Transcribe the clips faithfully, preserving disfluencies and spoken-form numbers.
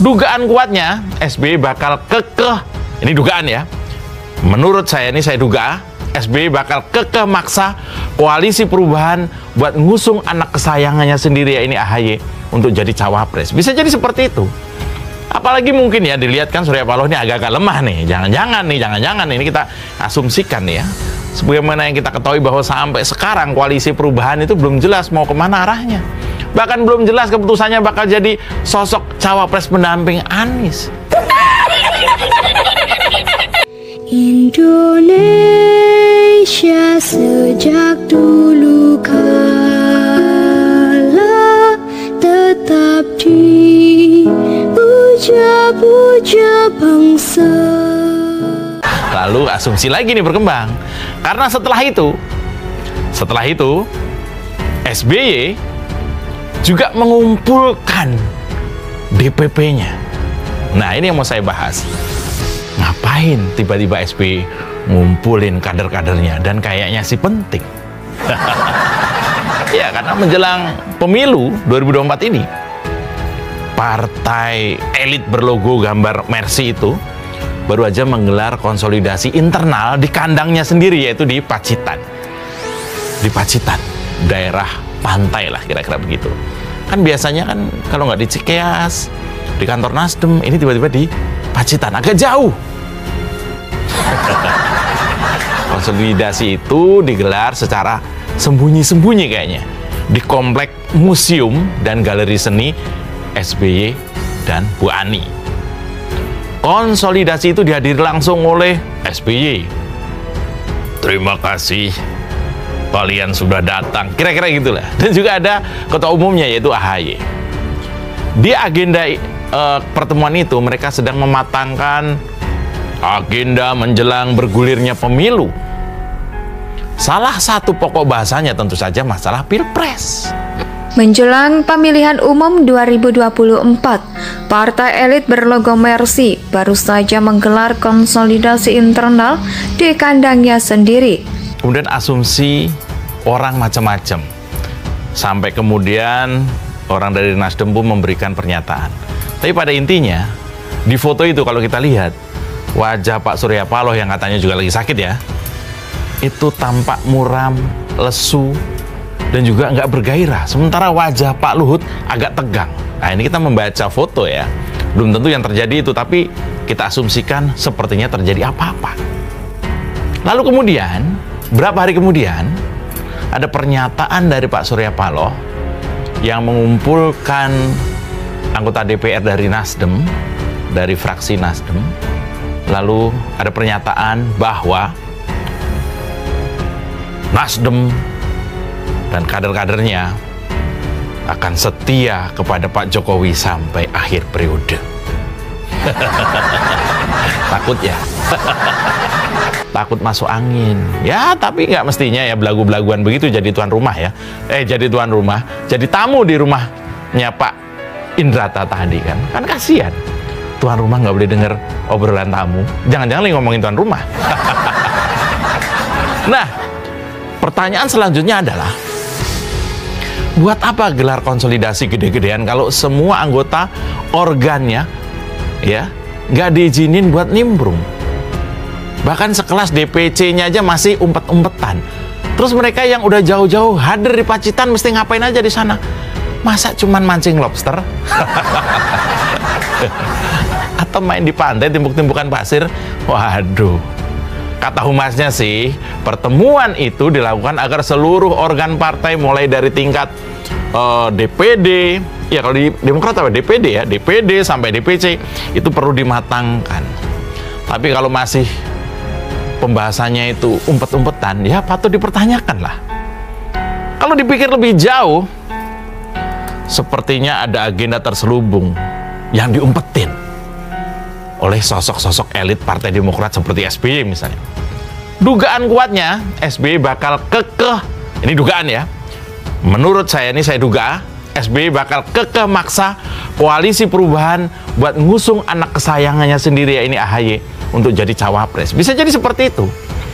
Dugaan kuatnya S B Y bakal kekeh, ini dugaan ya, menurut saya ini saya duga S B Y bakal kekeh maksa koalisi perubahan buat ngusung anak kesayangannya sendiri, ya ini A H Y, untuk jadi cawapres. Bisa jadi seperti itu. Apalagi mungkin ya dilihat kan Surya Paloh ini agak-agak lemah nih, jangan-jangan nih, jangan-jangan ini kita asumsikan nih ya. Sebagaimana yang kita ketahui bahwa sampai sekarang koalisi perubahan itu belum jelas mau kemana arahnya. Bahkan belum jelas keputusannya bakal jadi sosok cawapres pendamping Anies. Indonesia sejak dulu kala tetap dipuja-puja bangsa. Lalu asumsi lagi nih berkembang. Karena setelah itu, setelah itu S B Y juga mengumpulkan D P P-nya. Nah, ini yang mau saya bahas. Ngapain tiba-tiba S B Y ngumpulin kader-kadernya, dan kayaknya sih penting. Ya, karena menjelang pemilu dua ribu dua puluh empat ini, partai elit berlogo gambar Mercy itu baru aja menggelar konsolidasi internal di kandangnya sendiri, yaitu di Pacitan. Di Pacitan, daerah pantai lah kira-kira begitu. Kan biasanya kan kalau nggak di Cikeas, di kantor Nasdem, ini tiba-tiba di Pacitan, agak jauh. Konsolidasi itu digelar secara sembunyi-sembunyi kayaknya di komplek museum dan galeri seni S B Y dan Bu Ani. Konsolidasi itu dihadiri langsung oleh S B Y. Terima kasih kalian sudah datang, kira-kira gitulah. Dan juga ada ketua umumnya yaitu A H Y. Di agenda uh, pertemuan itu mereka sedang mematangkan agenda menjelang bergulirnya pemilu. Salah satu pokok bahasanya tentu saja masalah Pilpres. Menjelang pemilihan umum dua ribu dua puluh empat, partai elit berlogo Mercy baru saja menggelar konsolidasi internal di kandangnya sendiri. Kemudian asumsi orang macam-macam. Sampai kemudian orang dari Nasdem pun memberikan pernyataan. Tapi pada intinya, di foto itu kalau kita lihat, wajah Pak Surya Paloh yang katanya juga lagi sakit ya, itu tampak muram, lesu, dan juga nggak bergairah. Sementara wajah Pak Luhut agak tegang. Nah, ini kita membaca foto ya. Belum tentu yang terjadi itu, tapi kita asumsikan sepertinya terjadi apa-apa. Lalu kemudian, berapa hari kemudian, ada pernyataan dari Pak Surya Paloh yang mengumpulkan anggota D P R dari Nasdem, dari fraksi Nasdem. Lalu ada pernyataan bahwa Nasdem dan kader-kadernya akan setia kepada Pak Jokowi sampai akhir periode. Takut ya? Takut masuk angin. Ya, tapi nggak mestinya ya belagu-belaguan begitu jadi tuan rumah ya. Eh, jadi tuan rumah, jadi tamu di rumahnya Pak Indrata tadi kan. Kan kasihan. Tuan rumah nggak boleh dengar obrolan tamu. Jangan-jangan lagi ngomongin tuan rumah. Nah, pertanyaan selanjutnya adalah, buat apa gelar konsolidasi gede-gedean kalau semua anggota organnya ya nggak diizinin buat nimbrung? Bahkan sekelas D P C-nya aja masih umpet-umpetan. Terus mereka yang udah jauh-jauh hadir di Pacitan mesti ngapain aja di sana? Masa cuman mancing lobster? Atau main di pantai timbuk-timbukan pasir? Waduh. Kata humasnya sih, pertemuan itu dilakukan agar seluruh organ partai mulai dari tingkat uh, D P D, ya kalau di Demokrat apa D P D ya, D P D sampai D P C itu perlu dimatangkan. Tapi kalau masih pembahasannya itu umpet-umpetan, ya patut dipertanyakan lah. Kalau dipikir lebih jauh, sepertinya ada agenda terselubung yang diumpetin oleh sosok-sosok elit Partai Demokrat seperti S B Y misalnya. Dugaan kuatnya S B Y bakal kekeh, ini dugaan ya, menurut saya ini saya duga S B Y bakal kekeh maksa koalisi perubahan buat ngusung anak kesayangannya sendiri, ya ini A H Y, untuk jadi cawapres. Bisa jadi seperti itu.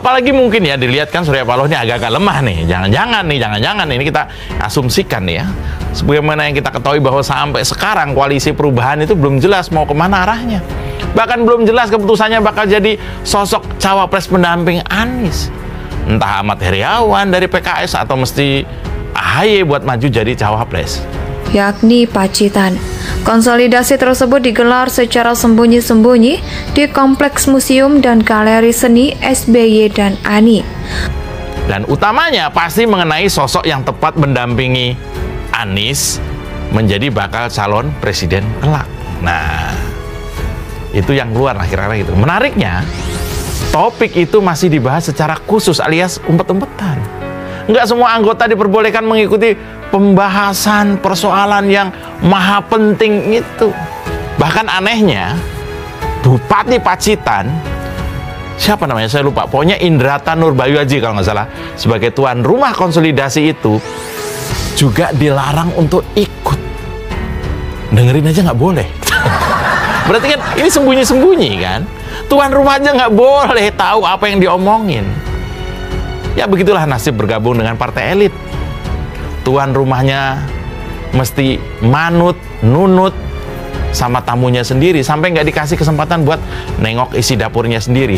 Apalagi mungkin ya dilihat kan Surya Paloh ini agak-agak lemah nih. Jangan-jangan nih, jangan-jangan ini kita asumsikan nih ya. Sebagaimana yang kita ketahui bahwa sampai sekarang koalisi perubahan itu belum jelas mau kemana arahnya. Bahkan belum jelas keputusannya bakal jadi sosok cawapres pendamping Anies. Entah Ahmad Heriawan dari P K S atau mesti A H Y buat maju jadi cawapres, yakni Pacitan. Konsolidasi tersebut digelar secara sembunyi-sembunyi di Kompleks Museum dan Galeri Seni S B Y dan Ani. Dan utamanya pasti mengenai sosok yang tepat mendampingi Anies menjadi bakal calon presiden kelak. Nah, itu yang keluar nah kira-kira gitu. Menariknya, topik itu masih dibahas secara khusus alias umpet-umpetan. Nggak semua anggota diperbolehkan mengikuti pembahasan persoalan yang maha penting itu. Bahkan anehnya, Bupati Pacitan, siapa namanya saya lupa, pokoknya Indrata Nurbayu Aji kalau nggak salah, sebagai tuan rumah konsolidasi itu juga dilarang untuk ikut. Dengerin aja nggak boleh. Berarti kan ini sembunyi-sembunyi kan? Tuan rumah aja nggak boleh tahu apa yang diomongin. Ya begitulah nasib bergabung dengan partai elit. Tuan rumahnya mesti manut, nunut sama tamunya sendiri, sampai nggak dikasih kesempatan buat nengok isi dapurnya sendiri.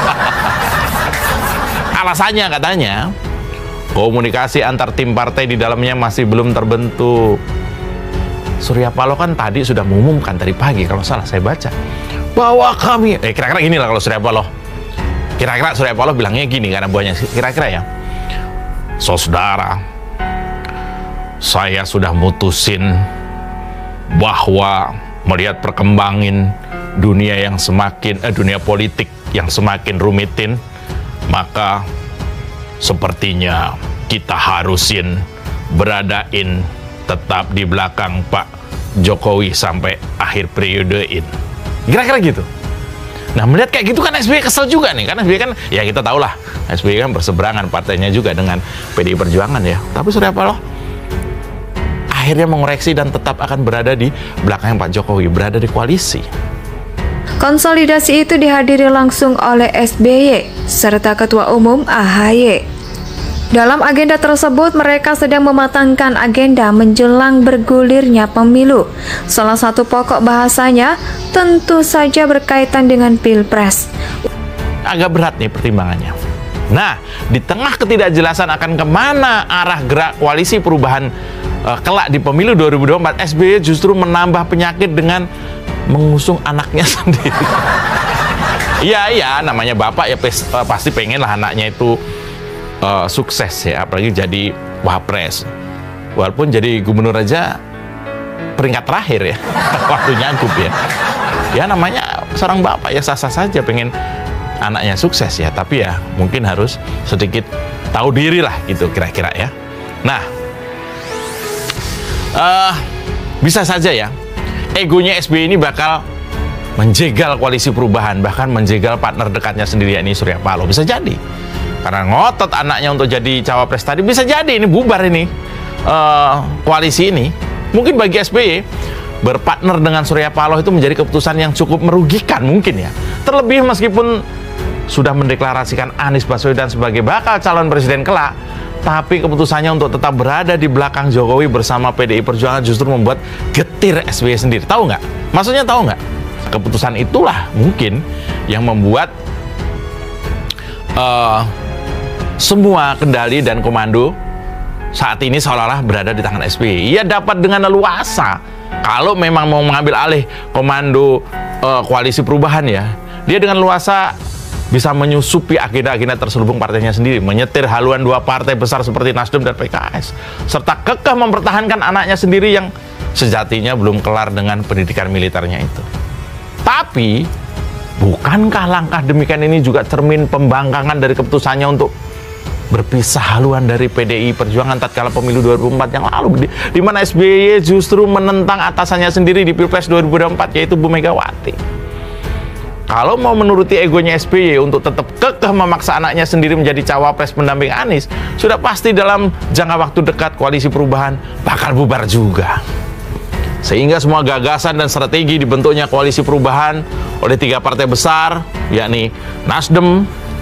Alasannya katanya, komunikasi antar tim partai di dalamnya masih belum terbentuk. Surya Paloh kan tadi sudah mengumumkan tadi pagi, kalau salah saya baca, bahwa kami, eh kira-kira gini lah kalau Surya Paloh. Kira-kira Surya Paloh bilangnya gini karena buahnya kira-kira ya. Saudara, saya sudah mutusin bahwa melihat perkembangan dunia yang semakin eh, dunia politik yang semakin rumitin, maka sepertinya kita harusin beradain tetap di belakang Pak Jokowi sampai akhir periode ini. Kira-kira gitu. Nah, melihat kayak gitu kan S B Y kesel juga nih, karena S B Y kan ya kita tahu lah, S B Y kan berseberangan partainya juga dengan P D I Perjuangan ya. Tapi Surya Paloh akhirnya mengoreksi dan tetap akan berada di belakang Pak Jokowi, berada di koalisi. Konsolidasi itu dihadiri langsung oleh S B Y serta Ketua Umum A H Y. Dalam agenda tersebut, mereka sedang mematangkan agenda menjelang bergulirnya pemilu. Salah satu pokok bahasanya tentu saja berkaitan dengan Pilpres. Agak berat nih pertimbangannya. Nah, di tengah ketidakjelasan akan kemana arah gerak koalisi perubahan uh, kelak di pemilu dua ribu dua puluh empat, S B Y justru menambah penyakit dengan mengusung anaknya sendiri. Iya, iya, namanya bapak ya pes, uh, pasti pengen lah anaknya itu Uh, sukses ya, apalagi jadi wapres. Walaupun jadi gubernur aja peringkat terakhir ya, waktu nyagup ya. Ya namanya seorang bapak ya sah-sah saja pengen anaknya sukses ya, tapi ya mungkin harus sedikit tahu diri lah gitu kira-kira ya. Nah, uh, bisa saja ya, egonya S B Y ini bakal menjegal koalisi perubahan, bahkan menjegal partner dekatnya sendiri, ini Surya Paloh. Bisa jadi. Karena ngotot anaknya untuk jadi cawapres tadi, bisa jadi ini bubar ini uh, koalisi ini. Mungkin bagi S B Y berpartner dengan Surya Paloh itu menjadi keputusan yang cukup merugikan mungkin ya. Terlebih meskipun sudah mendeklarasikan Anies Baswedan sebagai bakal calon presiden kelak, tapi keputusannya untuk tetap berada di belakang Jokowi bersama P D I Perjuangan justru membuat getir S B Y sendiri. Tahu nggak? Maksudnya tahu nggak? Keputusan itulah mungkin yang membuat uh, semua kendali dan komando saat ini seolah-olah berada di tangan S B Y. Ia dapat dengan leluasa, kalau memang mau mengambil alih komando uh, koalisi perubahan ya, dia dengan leluasa bisa menyusupi agenda-agenda terselubung partainya sendiri, menyetir haluan dua partai besar seperti Nasdem dan P K S, serta kekeh mempertahankan anaknya sendiri yang sejatinya belum kelar dengan pendidikan militernya itu. Tapi, bukankah langkah demikian ini juga cermin pembangkangan dari keputusannya untuk berpisah haluan dari P D I Perjuangan tatkala pemilu dua ribu empat yang lalu, di, di mana S B Y justru menentang atasannya sendiri di Pilpres dua ribu empat, yaitu Bu Megawati. Kalau mau menuruti egonya S B Y untuk tetap kekeh memaksa anaknya sendiri menjadi cawapres pendamping Anies, sudah pasti dalam jangka waktu dekat koalisi perubahan bakal bubar juga. Sehingga semua gagasan dan strategi dibentuknya koalisi perubahan oleh tiga partai besar, yakni Nasdem,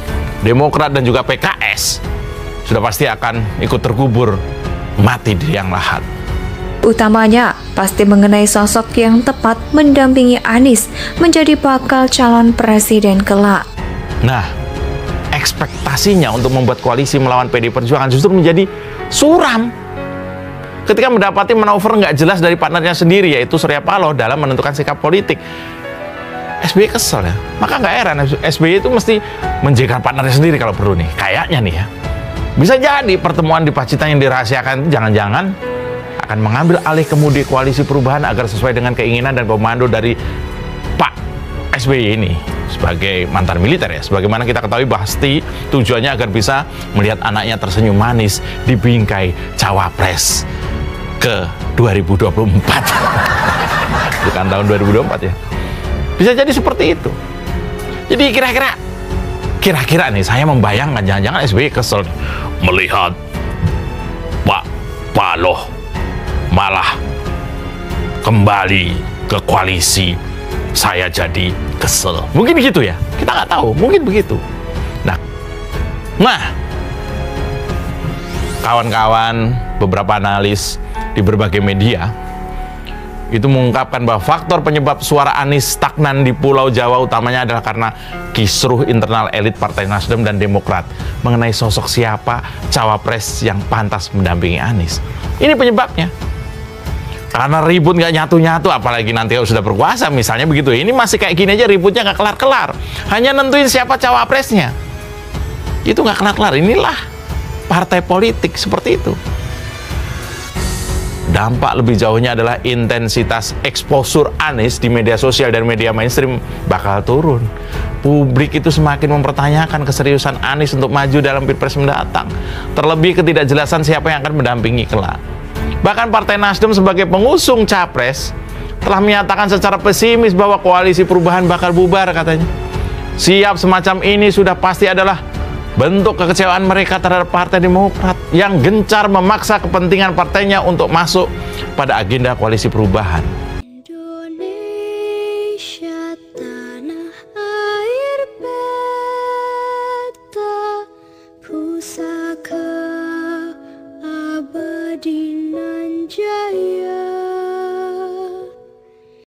Demokrat dan juga P K S sudah pasti akan ikut terkubur mati di liang lahat. Utamanya pasti mengenai sosok yang tepat mendampingi Anies menjadi bakal calon presiden kelak. Nah, ekspektasinya untuk membuat koalisi melawan P D I Perjuangan justru menjadi suram ketika mendapati manuver nggak jelas dari partnernya sendiri, yaitu Surya Paloh dalam menentukan sikap politik. S B Y kesel ya, maka nggak heran S B Y itu mesti menjegal partnernya sendiri kalau perlu nih, kayaknya nih ya. Bisa jadi pertemuan di Pacitan yang dirahasiakan itu jangan-jangan akan mengambil alih kemudi koalisi perubahan agar sesuai dengan keinginan dan komando dari Pak S B Y ini sebagai mantan militer ya. Sebagaimana kita ketahui pasti tujuannya agar bisa melihat anaknya tersenyum manis di bingkai cawapres ke dua ribu dua puluh empat. Bukan tahun dua ribu dua puluh empat ya. Bisa jadi seperti itu. Jadi kira-kira kira-kira nih saya membayangkan jangan-jangan S B Y kesel nih, melihat Pak Paloh malah kembali ke koalisi, saya jadi kesel. Mungkin gitu ya, kita nggak tahu, mungkin begitu. Nah, nah, kawan-kawan beberapa analis di berbagai media itu mengungkapkan bahwa faktor penyebab suara Anies stagnan di Pulau Jawa utamanya adalah karena kisruh internal elit Partai Nasdem dan Demokrat mengenai sosok siapa cawapres yang pantas mendampingi Anies. Ini penyebabnya. Karena ribut nggak nyatu-nyatu, apalagi nanti kalau sudah berkuasa misalnya begitu. Ini masih kayak gini aja ributnya nggak kelar-kelar. Hanya nentuin siapa cawapresnya. Itu nggak kelar-kelar. Inilah partai politik seperti itu. Dampak lebih jauhnya adalah intensitas eksposur Anies di media sosial dan media mainstream bakal turun. Publik itu semakin mempertanyakan keseriusan Anies untuk maju dalam Pilpres mendatang. Terlebih ketidakjelasan siapa yang akan mendampingi kelak. Bahkan Partai Nasdem sebagai pengusung capres telah menyatakan secara pesimis bahwa koalisi perubahan bakal bubar katanya. Siap semacam ini sudah pasti adalah bentuk kekecewaan mereka terhadap Partai Demokrat yang gencar memaksa kepentingan partainya untuk masuk pada agenda koalisi perubahan.